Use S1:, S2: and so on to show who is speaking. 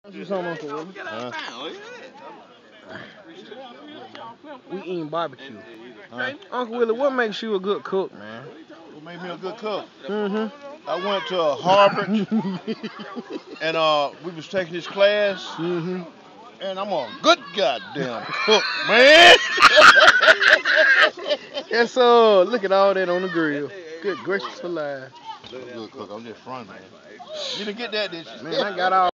S1: You something, Uncle Willie? We eating barbecue. Uncle Willie, what makes you a good cook, man?
S2: What made me a good cook?
S1: Mm-hmm.
S2: I went to Harvard and we was taking this class, and I'm a good goddamn cook, man.
S1: Yes, sir. Look at all that on the grill. Good gracious alive.
S2: I'm a good cook. I'm just front, man. You didn't get that, did you?
S1: Man, I got all.